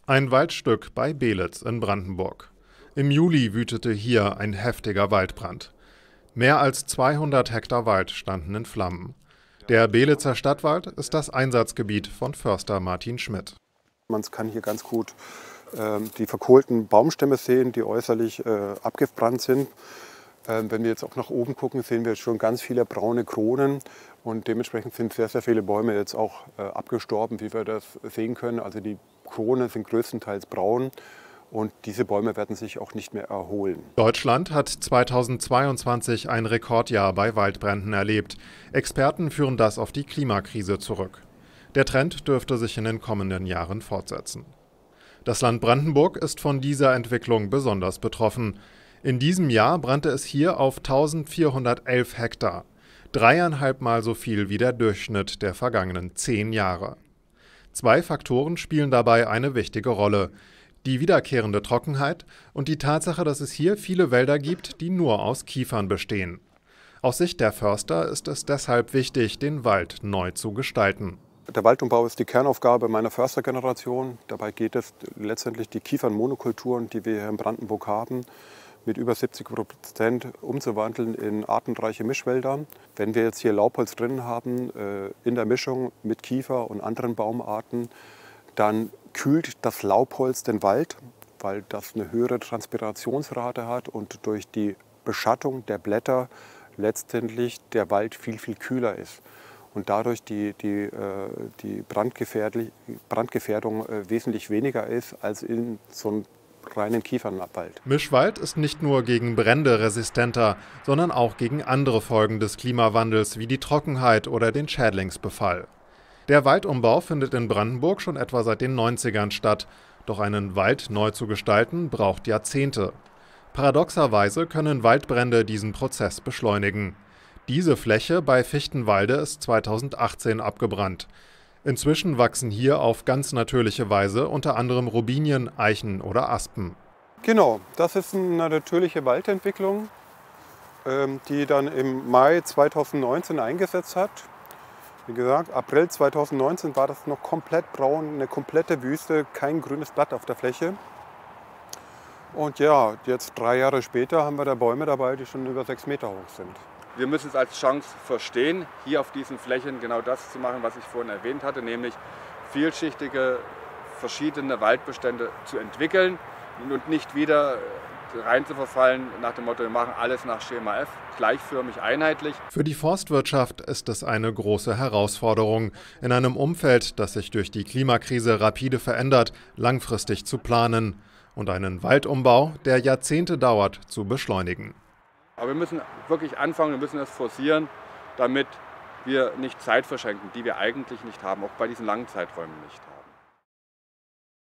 Ein Waldstück bei Beelitz in Brandenburg. Im Juli wütete hier ein heftiger Waldbrand. Mehr als 200 Hektar Wald standen in Flammen. Der Beelitzer Stadtwald ist das Einsatzgebiet von Förster Martin Schmidt. Man kann hier ganz gut die verkohlten Baumstämme sehen, die äußerlich abgebrannt sind. Wenn wir jetzt auch nach oben gucken, sehen wir schon ganz viele braune Kronen und dementsprechend sind sehr, sehr viele Bäume jetzt auch abgestorben, wie wir das sehen können. Also die Kronen sind größtenteils braun und diese Bäume werden sich auch nicht mehr erholen. Deutschland hat 2022 ein Rekordjahr bei Waldbränden erlebt. Experten führen das auf die Klimakrise zurück. Der Trend dürfte sich in den kommenden Jahren fortsetzen. Das Land Brandenburg ist von dieser Entwicklung besonders betroffen. In diesem Jahr brannte es hier auf 1411 Hektar, 3,5 Mal so viel wie der Durchschnitt der vergangenen 10 Jahre. Zwei Faktoren spielen dabei eine wichtige Rolle: die wiederkehrende Trockenheit und die Tatsache, dass es hier viele Wälder gibt, die nur aus Kiefern bestehen. Aus Sicht der Förster ist es deshalb wichtig, den Wald neu zu gestalten. Der Waldumbau ist die Kernaufgabe meiner Förstergeneration. Dabei geht es letztendlich, die Kiefernmonokulturen, die wir hier in Brandenburg haben, mit über 70% umzuwandeln in artenreiche Mischwälder. Wenn wir jetzt hier Laubholz drin haben, in der Mischung mit Kiefer und anderen Baumarten, dann kühlt das Laubholz den Wald, weil das eine höhere Transpirationsrate hat und durch die Beschattung der Blätter letztendlich der Wald viel, viel kühler ist. Und dadurch die Brandgefährdung wesentlich weniger ist als in so einem reinen Kiefernwald. Mischwald ist nicht nur gegen Brände resistenter, sondern auch gegen andere Folgen des Klimawandels wie die Trockenheit oder den Schädlingsbefall. Der Waldumbau findet in Brandenburg schon etwa seit den 90ern statt. Doch einen Wald neu zu gestalten, braucht Jahrzehnte. Paradoxerweise können Waldbrände diesen Prozess beschleunigen. Diese Fläche bei Fichtenwalde ist 2018 abgebrannt. Inzwischen wachsen hier auf ganz natürliche Weise unter anderem Robinien, Eichen oder Aspen. Genau, das ist eine natürliche Waldentwicklung, die dann im Mai 2019 eingesetzt hat. Wie gesagt, April 2019 war das noch komplett braun, eine komplette Wüste, kein grünes Blatt auf der Fläche. Und ja, jetzt 3 Jahre später haben wir da Bäume dabei, die schon über 6 Meter hoch sind. Wir müssen es als Chance verstehen, hier auf diesen Flächen genau das zu machen, was ich vorhin erwähnt hatte, nämlich vielschichtige, verschiedene Waldbestände zu entwickeln und nicht wieder rein zu verfallen nach dem Motto, wir machen alles nach Schema F, gleichförmig, einheitlich. Für die Forstwirtschaft ist es eine große Herausforderung, in einem Umfeld, das sich durch die Klimakrise rapide verändert, langfristig zu planen und einen Waldumbau, der Jahrzehnte dauert, zu beschleunigen. Aber wir müssen wirklich anfangen, wir müssen es forcieren, damit wir nicht Zeit verschenken, die wir eigentlich nicht haben, auch bei diesen langen Zeiträumen nicht haben.